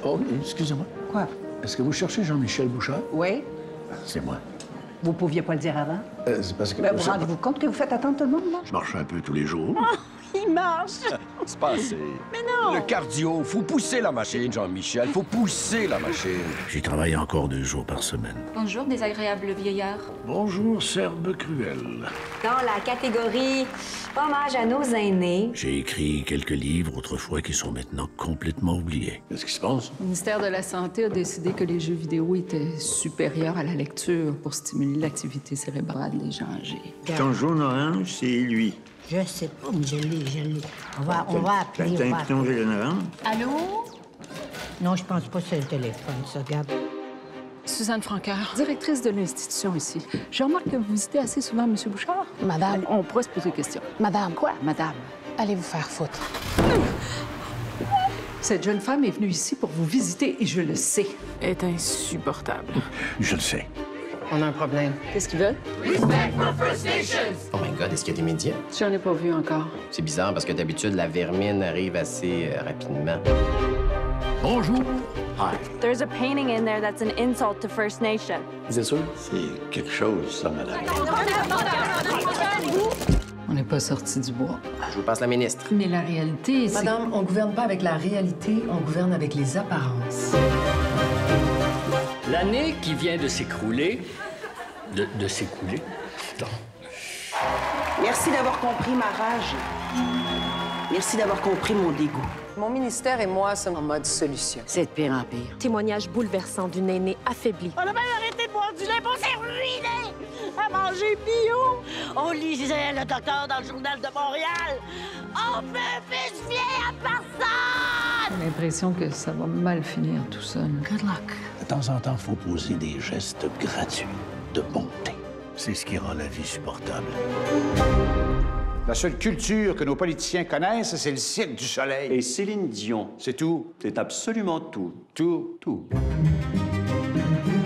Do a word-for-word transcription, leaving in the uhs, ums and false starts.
Oh, excusez-moi. Quoi? Est-ce que vous cherchez Jean-Michel Bouchard? Oui. C'est moi. Vous pouviez pas le dire avant? Euh, c'est parce que... Ben, vous rendez-vous compte que vous faites attendre tout le monde, là? Je marche un peu tous les jours. Oh, il marche! C'est pas assez. Mais non! Le cardio, faut pousser la machine, Jean-Michel. Faut pousser la machine. J'y travaille encore deux jours par semaine. Bonjour, désagréable vieillard. Bonjour, Serbe cruelle. Dans la catégorie hommage à nos aînés. J'ai écrit quelques livres autrefois qui sont maintenant complètement oubliés. Qu'est-ce qui se passe? Le ministère de la Santé a décidé que les jeux vidéo étaient supérieurs à la lecture pour stimuler l'activité cérébrale des gens âgés. Ton jaune orange, c'est lui. Je sais pas, mais je l'ai, je l'ai. On va, on va appeler. T'as on un va piton appeler. jaune orange? Allô? Non, je pense pas que c'est le téléphone, ça. Regarde. Suzanne Francaire, directrice de l'institution ici. Je remarque que vous visitez assez souvent M. Bouchard. Madame. On pourrait se poser des questions. Madame. Quoi, madame? Allez vous faire foutre. Cette jeune femme est venue ici pour vous visiter et je le sais. Elle est insupportable. Je le sais. On a un problème. Qu'est-ce qu'ils veulent? Oh my God, est-ce qu'il y a des médias? J'en ai pas vu encore. C'est bizarre parce que d'habitude, la vermine arrive assez euh, rapidement. Bonjour. Hi. There's a painting in there that's an insult to First Nation. Vous êtes sûr? C'est quelque chose, ça, madame. On n'est pas sorti du bois. Je vous passe la ministre. Mais la réalité, c'est... Madame, on gouverne pas avec la réalité, on gouverne avec les apparences. L'année qui vient de s'écrouler, de, de s'écouler, non. Merci d'avoir compris ma rage. Merci d'avoir compris mon dégoût. Mon ministère et moi sommes en mode solution. C'est de pire en pire. Témoignage bouleversant d'une aînée affaiblie. On a bien arrêté de boire du lait, on s'est ruiné à manger bio. On lisait le docteur dans le journal de Montréal. On peut plus se fier à personne! J'ai l'impression que ça va mal finir tout seul. Good luck. De temps en temps, il faut poser des gestes gratuits de bonté. C'est ce qui rend la vie supportable. La seule culture que nos politiciens connaissent, c'est le Cirque du Soleil. Et Céline Dion. C'est tout. C'est absolument tout. Tout. Tout.